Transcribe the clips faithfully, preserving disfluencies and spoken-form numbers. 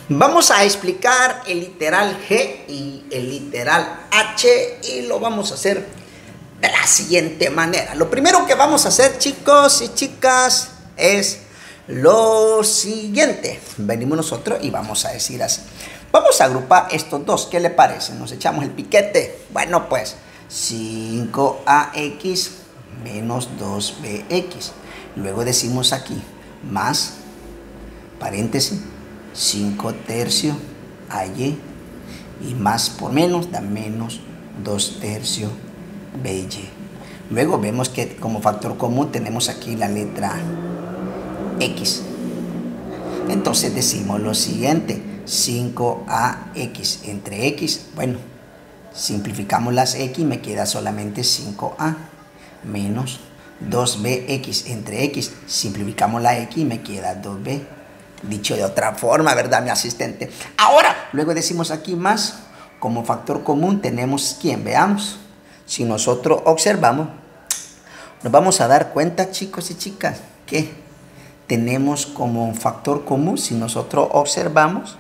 Vamos a explicar el literal G y el literal H y lo vamos a hacer de la siguiente manera. Lo primero que vamos a hacer, chicos y chicas, es lo siguiente. Venimos nosotros y vamos a decir así. Vamos a agrupar estos dos. ¿Qué le parece? Nos echamos el piquete. Bueno, pues cinco A X menos dos B X. Luego decimos aquí más, paréntesis, cinco tercios A Y y más por menos da menos dos tercios B Y. Luego vemos que como factor común tenemos aquí la letra X. Entonces decimos lo siguiente, cinco A X entre X, bueno, simplificamos las X, me queda solamente cinco A menos dos B X entre X, simplificamos la X y me queda dos B. Dicho de otra forma, ¿verdad, mi asistente? Ahora, luego decimos aquí más, como factor común tenemos ¿quién? Veamos. Si nosotros observamos, nos vamos a dar cuenta, chicos y chicas, que tenemos como factor común, si nosotros observamos,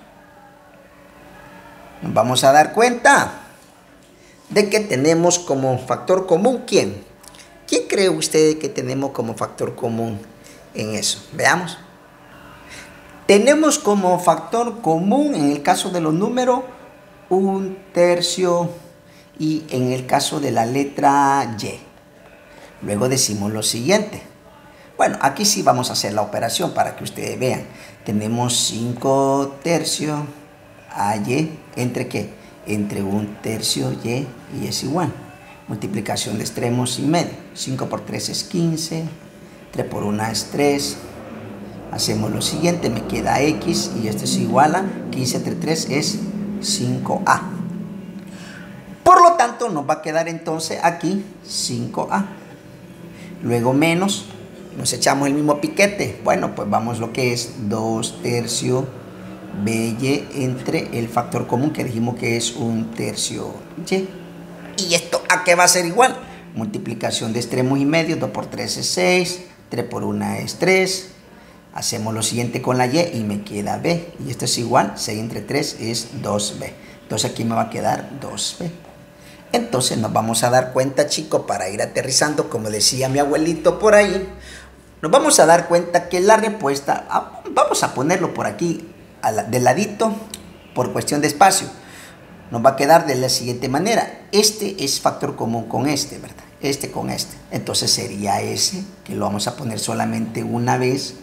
nos vamos a dar cuenta de que tenemos como factor común ¿quién? ¿Quién cree usted que tenemos como factor común en eso? Veamos. Tenemos como factor común en el caso de los números un tercio y en el caso de la letra Y. Luego decimos lo siguiente. Bueno, aquí sí vamos a hacer la operación para que ustedes vean. Tenemos cinco tercios A Y entre ¿qué? Entre un tercio Y y es igual. Multiplicación de extremos y medio. cinco por tres es quince. tres por uno es tres. Hacemos lo siguiente, me queda X y esto es igual a quince entre tres es cinco A. Por lo tanto, nos va a quedar entonces aquí cinco A. Luego menos, nos echamos el mismo piquete. Bueno, pues vamos lo que es dos tercios B Y entre el factor común que dijimos que es un tercio Y. ¿Y esto a qué va a ser igual? Multiplicación de extremos y medios, dos por tres es seis, tres por uno es tres. Hacemos lo siguiente con la Y y me queda B. Y esto es igual, seis entre tres es dos B. Entonces aquí me va a quedar dos B. Entonces nos vamos a dar cuenta, chicos, para ir aterrizando, como decía mi abuelito por ahí, nos vamos a dar cuenta que la respuesta, vamos a ponerlo por aquí de ladito por cuestión de espacio. Nos va a quedar de la siguiente manera. Este es factor común con este, ¿verdad? Este con este. Entonces sería ese, que lo vamos a poner solamente una vez.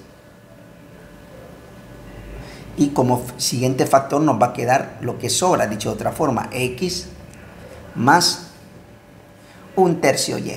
Y como siguiente factor nos va a quedar lo que sobra, dicho de otra forma, X más un tercio Y.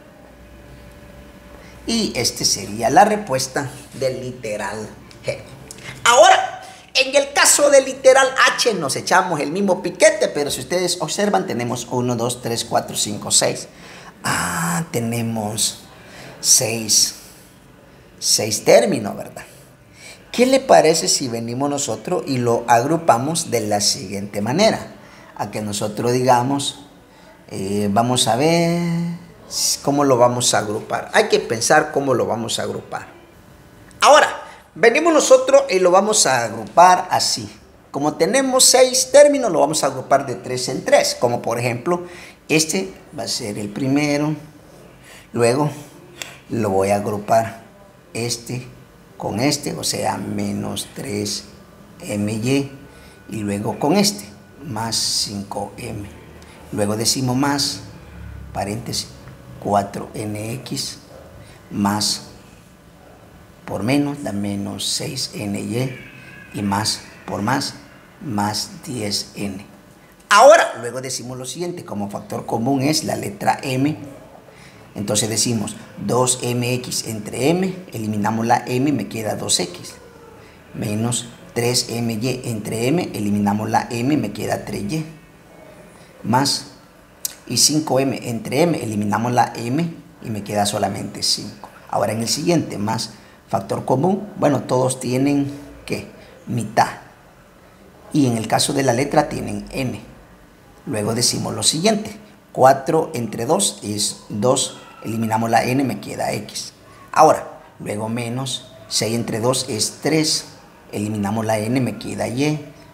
Y este sería la respuesta del literal G. Ahora, en el caso del literal H nos echamos el mismo piquete, pero si ustedes observan tenemos uno, dos, tres, cuatro, cinco, seis. Ah, tenemos seis, seis términos, ¿verdad? ¿Qué le parece si venimos nosotros y lo agrupamos de la siguiente manera? A que nosotros digamos, eh, vamos a ver cómo lo vamos a agrupar. Hay que pensar cómo lo vamos a agrupar. Ahora, venimos nosotros y lo vamos a agrupar así. Como tenemos seis términos, lo vamos a agrupar de tres en tres. Como por ejemplo, este va a ser el primero. Luego lo voy a agrupar este con este, o sea, menos tres M Y. Y luego con este, más cinco M. Luego decimos más, paréntesis, cuatro N X, más por menos da menos seis N Y y más por más, más diez N. Ahora, luego decimos lo siguiente, como factor común es la letra M. Entonces decimos dos M X entre M, eliminamos la M, me queda dos X. Menos tres M Y entre M, eliminamos la M, me queda tres Y. Más, y cinco M entre M, eliminamos la M y me queda solamente cinco. Ahora en el siguiente, más factor común, bueno, todos tienen, ¿qué? Mitad. Y en el caso de la letra tienen N. Luego decimos lo siguiente, cuatro entre dos es dos, eliminamos la N, me queda X. Ahora, luego menos, seis entre dos es tres, eliminamos la N, me queda Y.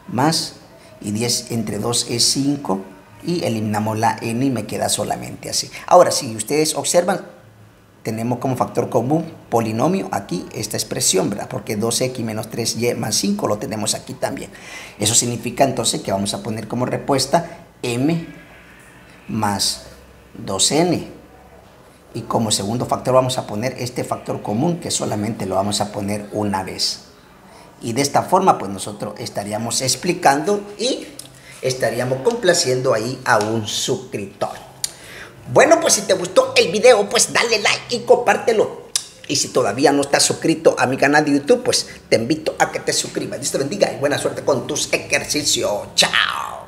más, y diez entre dos es cinco, y eliminamos la n y me queda solamente así. Ahora, si ustedes observan, tenemos como factor común polinomio aquí esta expresión, ¿verdad? Porque dos equis menos tres y más cinco lo tenemos aquí también. Eso significa entonces que vamos a poner como respuesta m más dos ene. Y como segundo factor vamos a poner este factor común, que solamente lo vamos a poner una vez. Y de esta forma pues nosotros estaríamos explicando y estaríamos complaciendo ahí a un suscriptor. Bueno, pues si te gustó el video, pues dale like y compártelo. Y si todavía no estás suscrito a mi canal de YouTube, pues te invito a que te suscribas. Dios te bendiga y buena suerte con tus ejercicios. Chao.